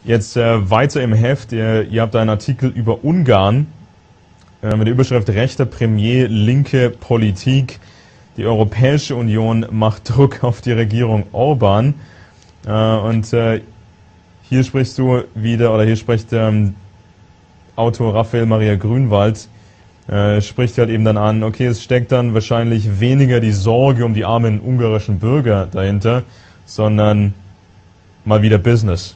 Jetzt weiter im Heft, ihr habt einen Artikel über Ungarn mit der Überschrift Rechter Premier, linke Politik. Die Europäische Union macht Druck auf die Regierung Orban. Hier sprichst du wieder, oder hier spricht Autor Raphael Maria Grünwald, spricht halt eben dann an, okay, es steckt dann wahrscheinlich weniger die Sorge um die armen ungarischen Bürger dahinter, sondern mal wieder Business.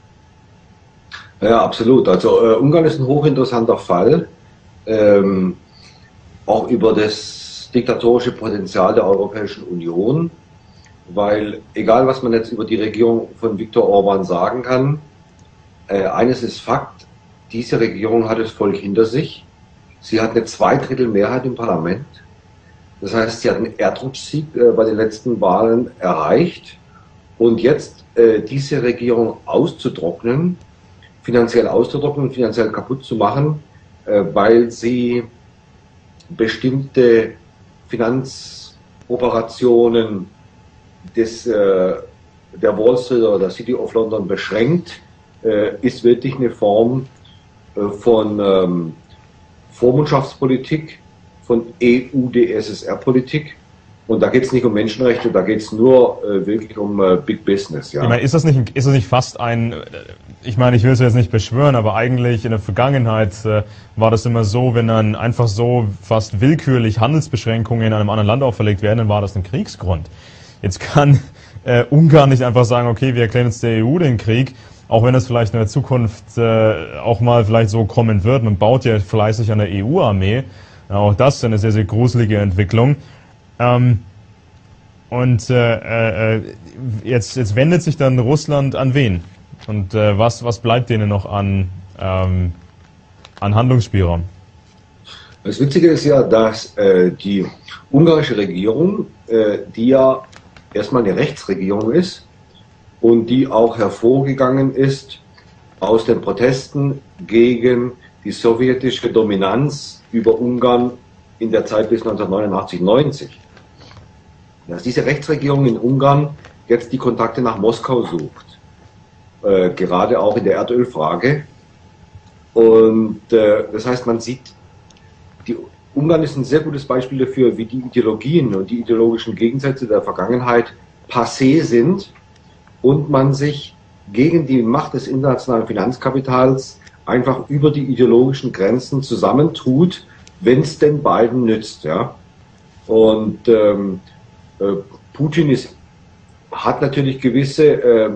Ja, absolut. Also Ungarn ist ein hochinteressanter Fall, auch über das diktatorische Potenzial der Europäischen Union, weil egal was man jetzt über die Regierung von Viktor Orban sagen kann, eines ist Fakt, diese Regierung hat das Volk hinter sich. Sie hat eine Zweidrittelmehrheit im Parlament. Das heißt, sie hat einen Erdrutschsieg bei den letzten Wahlen erreicht. Und jetzt diese Regierung auszutrocknen, finanziell auszutrocknen, finanziell kaputt zu machen, weil sie bestimmte Finanzoperationen der Wall Street oder der City of London beschränkt, ist wirklich eine Form von Vormundschaftspolitik, von EU-DSSR-Politik. Und da geht es nicht um Menschenrechte, da geht es nur wirklich um Big Business. Ja. Ich meine, ist das nicht fast ein, ich meine, ich will es jetzt nicht beschwören, aber eigentlich in der Vergangenheit war das immer so, wenn dann einfach so fast willkürlich Handelsbeschränkungen in einem anderen Land auferlegt werden, dann war das ein Kriegsgrund. Jetzt kann Ungarn nicht einfach sagen, okay, wir erklären jetzt der EU den Krieg, auch wenn es vielleicht in der Zukunft auch mal vielleicht so kommen wird. Man baut ja fleißig an der EU-Armee. Auch das ist eine sehr, sehr gruselige Entwicklung. Jetzt wendet sich dann Russland an wen? Und was bleibt denen noch an Handlungsspielraum? Das Witzige ist ja, dass die ungarische Regierung, die ja erstmal eine Rechtsregierung ist und die auch hervorgegangen ist aus den Protesten gegen die sowjetische Dominanz über Ungarn in der Zeit bis 1989-90. Dass diese Rechtsregierung in Ungarn jetzt die Kontakte nach Moskau sucht, gerade auch in der Erdölfrage. Und das heißt, man sieht, Ungarn ist ein sehr gutes Beispiel dafür, wie die Ideologien und die ideologischen Gegensätze der Vergangenheit passé sind und man sich gegen die Macht des internationalen Finanzkapitals einfach über die ideologischen Grenzen zusammentut, wenn es den beiden nützt. Ja? Und Putin hat natürlich gewisse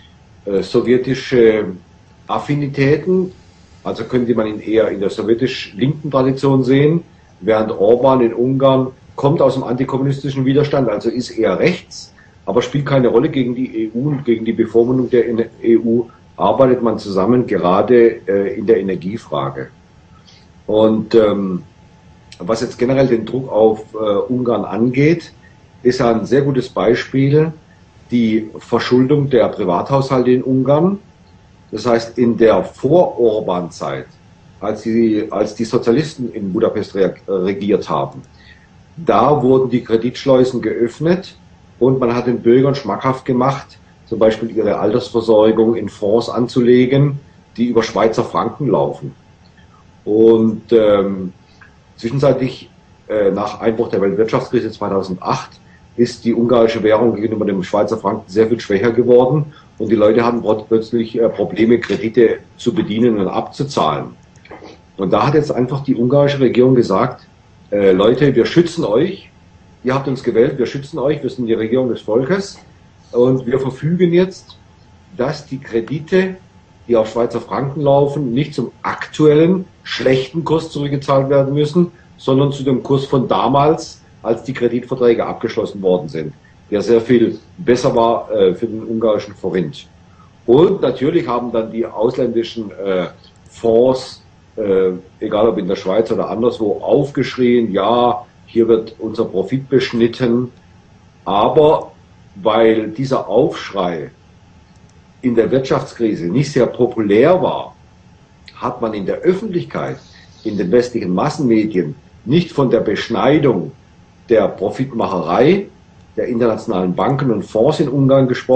sowjetische Affinitäten, also könnte man ihn eher in der sowjetisch-linken Tradition sehen, während Orban in Ungarn kommt aus dem antikommunistischen Widerstand, also ist eher rechts, aber spielt keine Rolle gegen die EU und gegen die Bevormundung der EU, arbeitet man zusammen, gerade in der Energiefrage. Und was jetzt generell den Druck auf Ungarn angeht, ist ein sehr gutes Beispiel die Verschuldung der Privathaushalte in Ungarn. Das heißt, in der Vor-Orban-Zeit, als die Sozialisten in Budapest regiert haben, da wurden die Kreditschleusen geöffnet und man hat den Bürgern schmackhaft gemacht, zum Beispiel ihre Altersversorgung in Fonds anzulegen, die über Schweizer Franken laufen. Und zwischenzeitlich, nach Einbruch der Weltwirtschaftskrise 2008, ist die ungarische Währung gegenüber dem Schweizer Franken sehr viel schwächer geworden und die Leute hatten plötzlich Probleme, Kredite zu bedienen und abzuzahlen. Und da hat jetzt einfach die ungarische Regierung gesagt, Leute, wir schützen euch, ihr habt uns gewählt, wir schützen euch, wir sind die Regierung des Volkes und wir verfügen jetzt, dass die Kredite, die auf Schweizer Franken laufen, nicht zum aktuellen schlechten Kurs zurückgezahlt werden müssen, sondern zu dem Kurs von damals, als die Kreditverträge abgeschlossen worden sind, der sehr viel besser war für den ungarischen Forint. Und natürlich haben dann die ausländischen Fonds, egal ob in der Schweiz oder anderswo, aufgeschrien, ja, hier wird unser Profit beschnitten. Aber weil dieser Aufschrei in der Wirtschaftskrise nicht sehr populär war, hat man in der Öffentlichkeit, in den westlichen Massenmedien nicht von der Beschneidung der Profitmacherei der internationalen Banken und Fonds in Ungarn gesprochen,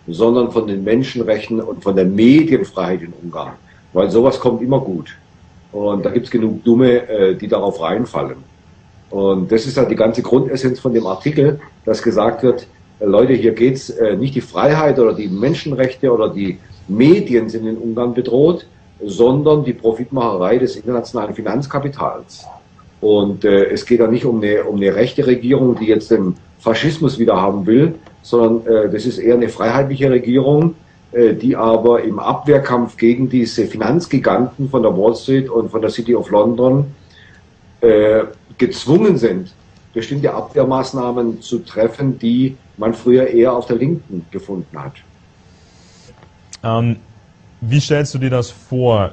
sondern von den Menschenrechten und von der Medienfreiheit in Ungarn. Weil sowas kommt immer gut. Und da gibt es genug Dumme, die darauf reinfallen. Und das ist halt die ganze Grundessenz von dem Artikel, dass gesagt wird, Leute, hier geht's nicht die Freiheit oder die Menschenrechte oder die Medien sind in Ungarn bedroht, sondern die Profitmacherei des internationalen Finanzkapitals. Und es geht da nicht um eine rechte Regierung, die jetzt den Faschismus wieder haben will, sondern das ist eher eine freiheitliche Regierung, die aber im Abwehrkampf gegen diese Finanzgiganten von der Wall Street und von der City of London gezwungen sind, bestimmte Abwehrmaßnahmen zu treffen, die man früher eher auf der Linken gefunden hat. Wie stellst du dir das vor?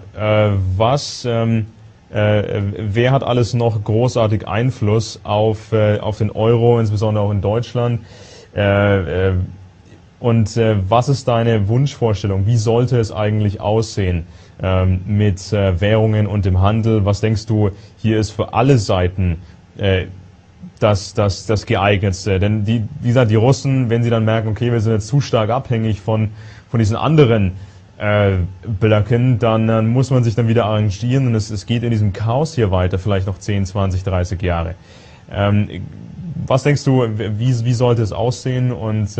Wer hat alles noch großartig Einfluss auf den Euro, insbesondere auch in Deutschland? Was ist deine Wunschvorstellung? Wie sollte es eigentlich aussehen mit Währungen und dem Handel? Was denkst du, hier ist für alle Seiten das Geeignetste? Denn wie gesagt, die Russen, wenn sie dann merken, okay, wir sind jetzt zu stark abhängig von diesen anderen Blöcken, dann muss man sich dann wieder arrangieren und es geht in diesem Chaos hier weiter, vielleicht noch 10, 20, 30 Jahre. Was denkst du, wie sollte es aussehen und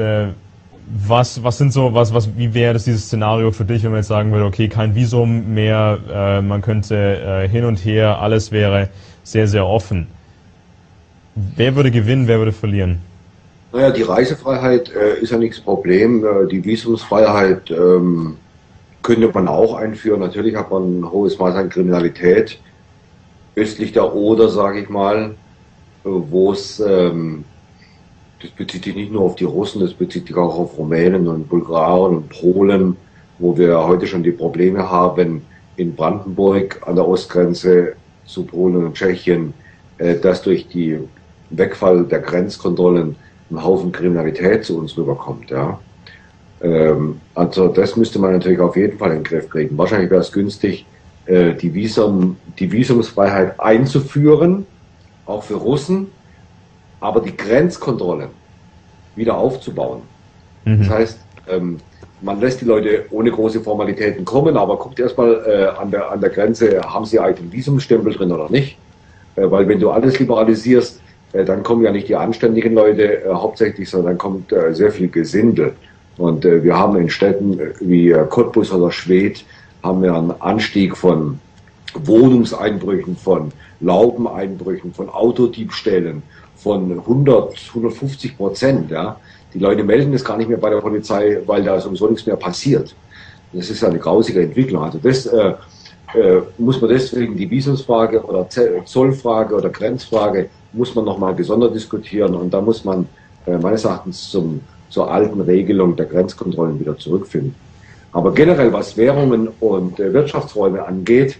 wie wäre das dieses Szenario für dich, wenn man jetzt sagen würde, okay, kein Visum mehr, man könnte hin und her, alles wäre sehr, sehr offen. Wer würde gewinnen, wer würde verlieren? Naja, die Reisefreiheit ist ja nichts Problem. Die Visumsfreiheit könnte man auch einführen. Natürlich hat man ein hohes Maß an Kriminalität. Östlich der Oder, sage ich mal, wo es, das bezieht sich nicht nur auf die Russen, das bezieht sich auch auf Rumänen und Bulgaren und Polen, wo wir heute schon die Probleme haben in Brandenburg an der Ostgrenze zu Polen und Tschechien, dass durch die Wegfall der Grenzkontrollen ein Haufen Kriminalität zu uns rüberkommt. Ja. Also das müsste man natürlich auf jeden Fall in den Griff kriegen. Wahrscheinlich wäre es günstig, die Visumsfreiheit einzuführen, auch für Russen, aber die Grenzkontrollen wieder aufzubauen. Das heißt, man lässt die Leute ohne große Formalitäten kommen, aber guckt erstmal an der Grenze, haben sie eigentlich einen Visumstempel drin oder nicht? Weil wenn du alles liberalisierst, dann kommen ja nicht die anständigen Leute hauptsächlich, sondern dann kommt sehr viel Gesindel. Und wir haben in Städten wie Cottbus oder Schwedt haben wir einen Anstieg von Wohnungseinbrüchen, von Laubeneinbrüchen, von Autodiebstählen von 150%. Ja. Die Leute melden das gar nicht mehr bei der Polizei, weil da sowieso nichts mehr passiert. Das ist ja eine grausige Entwicklung. Also das muss man deswegen die Visumsfrage oder Zollfrage oder Grenzfrage muss man nochmal gesondert diskutieren und da muss man meines Erachtens zur alten Regelung der Grenzkontrollen wieder zurückfinden. Aber generell, was Währungen und Wirtschaftsräume angeht,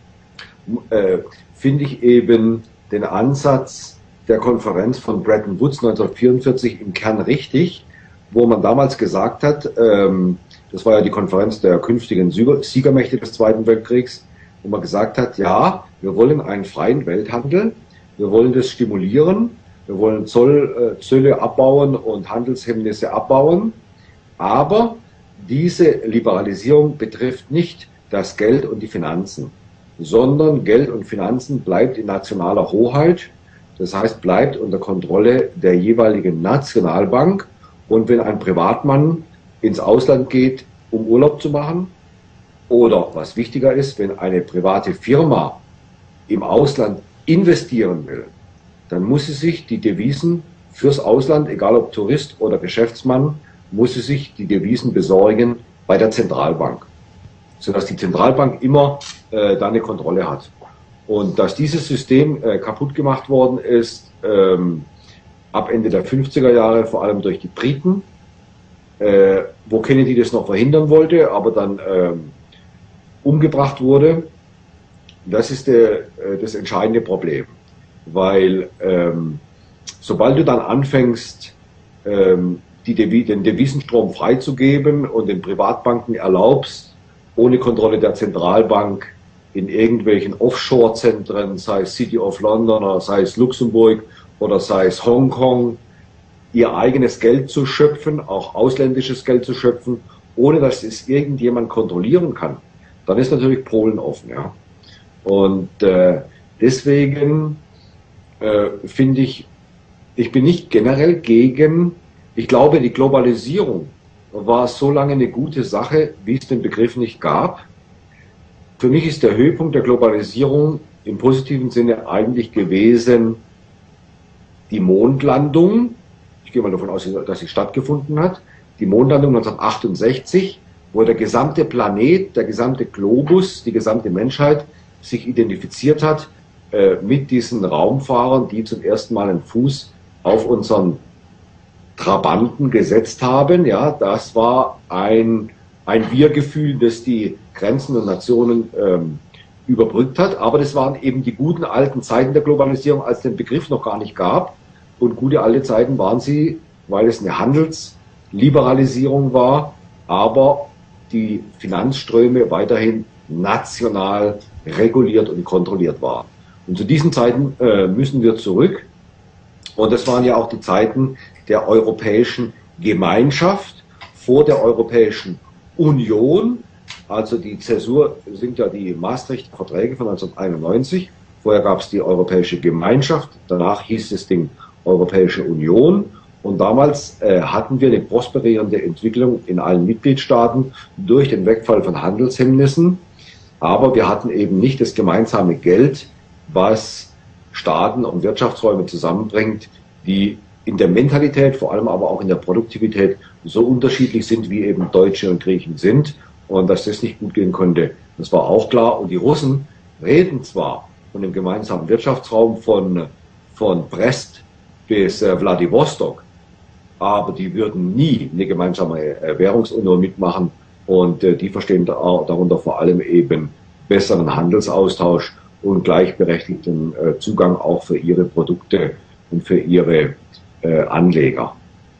finde ich eben den Ansatz der Konferenz von Bretton Woods 1944 im Kern richtig, wo man damals gesagt hat, das war ja die Konferenz der künftigen Siegermächte des Zweiten Weltkriegs, wo man gesagt hat, ja, wir wollen einen freien Welthandel, wir wollen das stimulieren, wir wollen Zölle abbauen und Handelshemmnisse abbauen, aber diese Liberalisierung betrifft nicht das Geld und die Finanzen, sondern Geld und Finanzen bleibt in nationaler Hoheit, das heißt bleibt unter Kontrolle der jeweiligen Nationalbank und wenn ein Privatmann ins Ausland geht, um Urlaub zu machen oder was wichtiger ist, wenn eine private Firma im Ausland investieren will, dann muss sie sich die Devisen fürs Ausland, egal ob Tourist oder Geschäftsmann, muss sie sich die Devisen besorgen bei der Zentralbank, sodass die Zentralbank immer da eine Kontrolle hat. Und dass dieses System kaputt gemacht worden ist, ab Ende der 50er Jahre, vor allem durch die Briten, wo Kennedy das noch verhindern wollte, aber dann umgebracht wurde, das ist das entscheidende Problem. Weil sobald du dann anfängst, den Devisenstrom freizugeben und den Privatbanken erlaubst, ohne Kontrolle der Zentralbank in irgendwelchen Offshore-Zentren, sei es City of London oder sei es Luxemburg oder sei es Hongkong, ihr eigenes Geld zu schöpfen, auch ausländisches Geld zu schöpfen, ohne dass es irgendjemand kontrollieren kann, dann ist natürlich Polen offen. Ja. Und deswegen finde ich bin nicht generell gegen, ich glaube, die Globalisierung war so lange eine gute Sache, wie es den Begriff nicht gab. Für mich ist der Höhepunkt der Globalisierung im positiven Sinne eigentlich gewesen die Mondlandung. Ich gehe mal davon aus, dass sie stattgefunden hat. Die Mondlandung 1968, wo der gesamte Planet, der gesamte Globus, die gesamte Menschheit sich identifiziert hat mit diesen Raumfahrern, die zum ersten Mal einen Fuß auf unseren Trabanten gesetzt haben. Ja, das war ein Wir-Gefühl, das die Grenzen der Nationen überbrückt hat. Aber das waren eben die guten alten Zeiten der Globalisierung, als es den Begriff noch gar nicht gab. Und gute alte Zeiten waren sie, weil es eine Handelsliberalisierung war, aber die Finanzströme weiterhin national reguliert und kontrolliert waren. Und zu diesen Zeiten müssen wir zurück. Und das waren ja auch die Zeiten der Europäischen Gemeinschaft, vor der Europäischen Union. Also die Zäsur sind ja die Maastricht-Verträge von 1991. Vorher gab es die Europäische Gemeinschaft, danach hieß das Ding Europäische Union. Und damals hatten wir eine prosperierende Entwicklung in allen Mitgliedstaaten durch den Wegfall von Handelshemmnissen. Aber wir hatten eben nicht das gemeinsame Geld, was Staaten und Wirtschaftsräume zusammenbringt, die in der Mentalität, vor allem aber auch in der Produktivität so unterschiedlich sind, wie eben Deutsche und Griechen sind. Und dass das nicht gut gehen konnte, das war auch klar. Und die Russen reden zwar von dem gemeinsamen Wirtschaftsraum von Brest bis Wladiwostok, aber die würden nie eine gemeinsame Währungsunion mitmachen. Und die verstehen darunter vor allem eben besseren Handelsaustausch und gleichberechtigten Zugang auch für ihre Produkte und für ihre Anleger.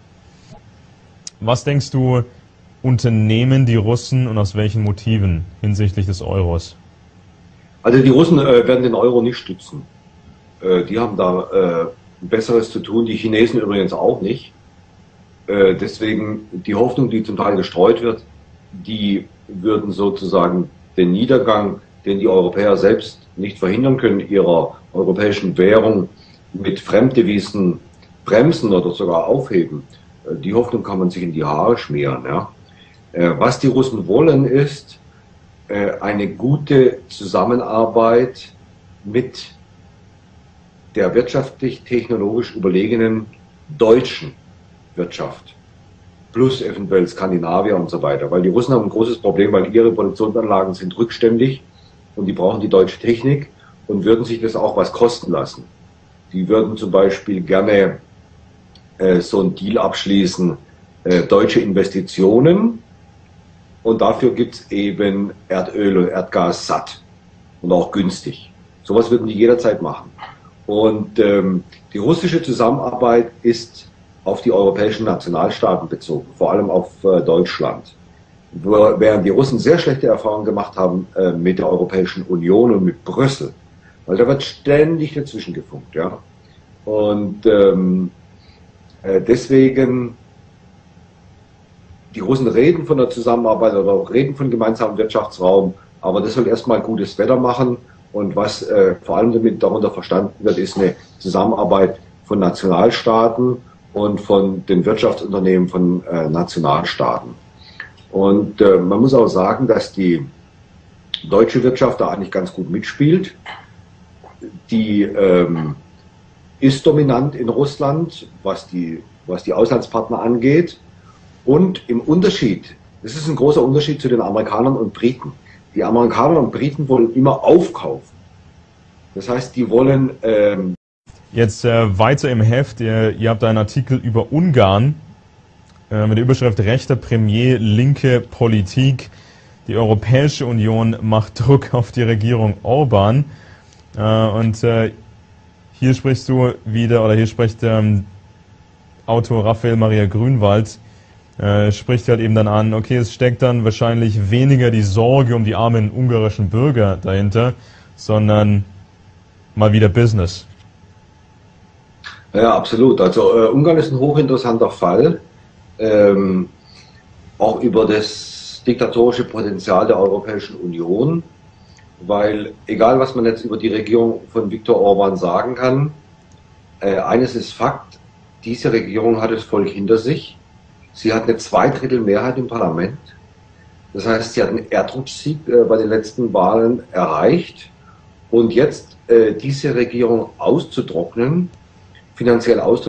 Was denkst du, unternehmen die Russen und aus welchen Motiven hinsichtlich des Euros? Also die Russen werden den Euro nicht stützen. Die haben da Besseres zu tun, die Chinesen übrigens auch nicht. Deswegen die Hoffnung, die zum Teil gestreut wird, die würden sozusagen den Niedergang, den die Europäer selbst nicht verhindern können, ihrer europäischen Währung mit Fremddevisen bremsen oder sogar aufheben. Die Hoffnung kann man sich in die Haare schmieren. Ja. Was die Russen wollen, ist eine gute Zusammenarbeit mit der wirtschaftlich-technologisch überlegenen deutschen Wirtschaft. Plus eventuell Skandinavier und so weiter. Weil die Russen haben ein großes Problem, weil ihre Produktionsanlagen sind rückständig und die brauchen die deutsche Technik und würden sich das auch was kosten lassen. Die würden zum Beispiel gerne so einen Deal abschließen, deutsche Investitionen, und dafür gibt es eben Erdöl und Erdgas satt und auch günstig. Sowas würden die jederzeit machen. Und die russische Zusammenarbeit ist auf die europäischen Nationalstaaten bezogen, vor allem auf Deutschland. Während die Russen sehr schlechte Erfahrungen gemacht haben mit der Europäischen Union und mit Brüssel, weil da wird ständig dazwischen gefunkt. Ja? Und deswegen, die Russen reden von der Zusammenarbeit oder reden von gemeinsamen Wirtschaftsraum, aber das soll erstmal gutes Wetter machen. Und was vor allem damit darunter verstanden wird, ist eine Zusammenarbeit von Nationalstaaten und von den Wirtschaftsunternehmen von Nationalstaaten. Und man muss auch sagen, dass die deutsche Wirtschaft da eigentlich ganz gut mitspielt. Die ist dominant in Russland, was die Auslandspartner angeht. Und im Unterschied, das ist ein großer Unterschied zu den Amerikanern und Briten. Die Amerikaner und Briten wollen immer aufkaufen. Das heißt, die wollen... Jetzt weiter im Heft. Ihr habt einen Artikel über Ungarn mit der Überschrift Rechter Premier, linke Politik. Die Europäische Union macht Druck auf die Regierung Orban. Und hier sprichst du wieder, oder hier spricht Autor Raphael Maria Grünwald, spricht halt eben dann an, okay, es steckt dann wahrscheinlich weniger die Sorge um die armen ungarischen Bürger dahinter, sondern mal wieder Business. Ja, absolut. Also Ungarn ist ein hochinteressanter Fall, ähm, auch über das diktatorische Potenzial der Europäischen Union, weil egal was man jetzt über die Regierung von Viktor Orban sagen kann, eines ist Fakt, diese Regierung hat das Volk hinter sich. Sie hat eine Zweidrittelmehrheit im Parlament. Das heißt, sie hat einen Erdrutschsieg bei den letzten Wahlen erreicht. Und jetzt diese Regierung auszutrocknen, finanziell auszutrocknen,